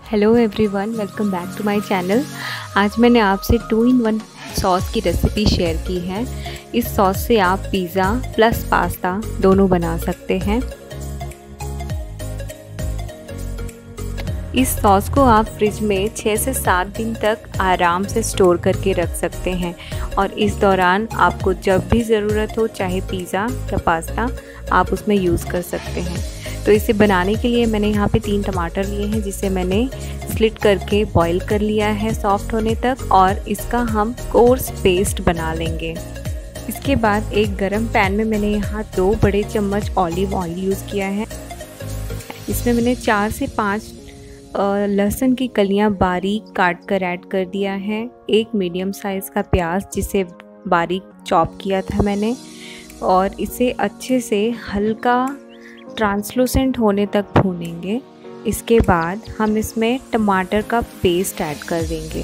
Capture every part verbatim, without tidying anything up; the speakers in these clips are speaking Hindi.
Hello everyone, welcome back to my channel. आज मैंने आपसे टू इन वन सॉस की रेसिपी शेयर की है। इस सॉस से आप पिज़्ज़ा प्लस पास्ता दोनों बना सकते हैं। इस सॉस को आप फ्रिज में छः से सात दिन तक आराम से स्टोर करके रख सकते हैं और इस दौरान आपको जब भी ज़रूरत हो, चाहे पिज़्ज़ा या पास्ता, आप उसमें यूज़ कर सकते हैं। तो इसे बनाने के लिए मैंने यहाँ पे तीन टमाटर लिए हैं, जिसे मैंने स्लिट करके बॉईल कर लिया है सॉफ्ट होने तक, और इसका हम कोर्स पेस्ट बना लेंगे। इसके बाद एक गरम पैन में मैंने यहाँ दो बड़े चम्मच ऑलिव ऑयल यूज़ किया है। इसमें मैंने चार से पाँच लहसुन की कलियाँ बारीक काट कर ऐड कर दिया है। एक मीडियम साइज़ का प्याज जिसे बारीक चॉप किया था मैंने, और इसे अच्छे से हल्का ट्रांसलूसेंट होने तक भूनेंगे। इसके बाद हम इसमें टमाटर का पेस्ट ऐड कर देंगे।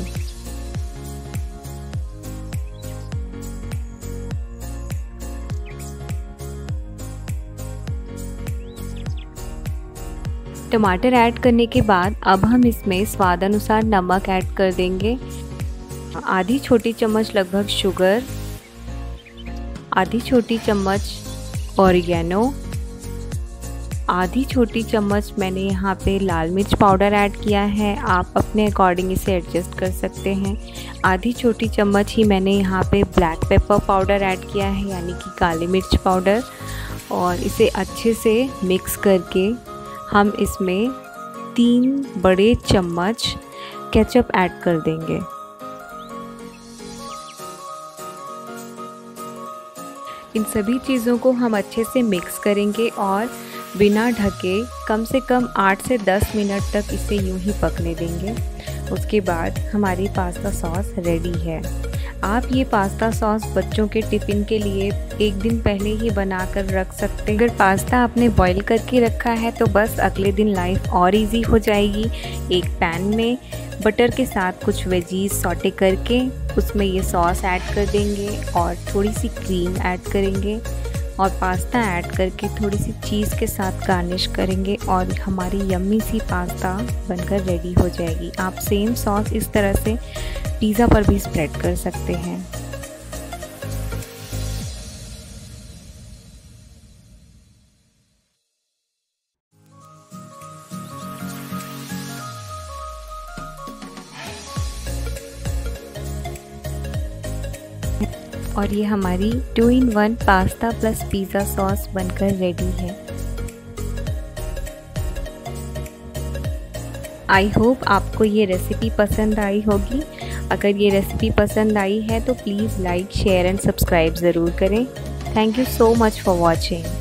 टमाटर ऐड करने के बाद अब हम इसमें स्वाद अनुसार नमक ऐड कर देंगे। आधी छोटी चम्मच लगभग शुगर, आधी छोटी चम्मच ऑरिगेनो, आधी छोटी चम्मच मैंने यहाँ पे लाल मिर्च पाउडर ऐड किया है। आप अपने अकॉर्डिंग इसे एडजस्ट कर सकते हैं। आधी छोटी चम्मच ही मैंने यहाँ पे ब्लैक पेपर पाउडर ऐड किया है, यानी कि काली मिर्च पाउडर, और इसे अच्छे से मिक्स करके हम इसमें तीन बड़े चम्मच केचप ऐड कर देंगे। इन सभी चीज़ों को हम अच्छे से मिक्स करेंगे और बिना ढके कम से कम आठ से दस मिनट तक इसे यूं ही पकने देंगे। उसके बाद हमारी पास्ता सॉस रेडी है। आप ये पास्ता सॉस बच्चों के टिफ़िन के लिए एक दिन पहले ही बना कर रख सकते हैं। अगर पास्ता आपने बॉईल करके रखा है तो बस अगले दिन लाइफ और इजी हो जाएगी। एक पैन में बटर के साथ कुछ वेजीज सॉटे करके उसमें ये सॉस ऐड कर देंगे और थोड़ी सी क्रीम ऐड करेंगे और पास्ता ऐड करके थोड़ी सी चीज़ के साथ गार्निश करेंगे और हमारी यम्मी सी पास्ता बनकर रेडी हो जाएगी। आप सेम सॉस इस तरह से पिज़्ज़ा पर भी स्प्रेड कर सकते हैं। और ये हमारी two in one pasta plus pizza sauce बनकर रेडी है। आई होप आपको ये रेसिपी पसंद आई होगी। अगर ये रेसिपी पसंद आई है तो please like, share and subscribe ज़रूर करें। Thank you so much for watching.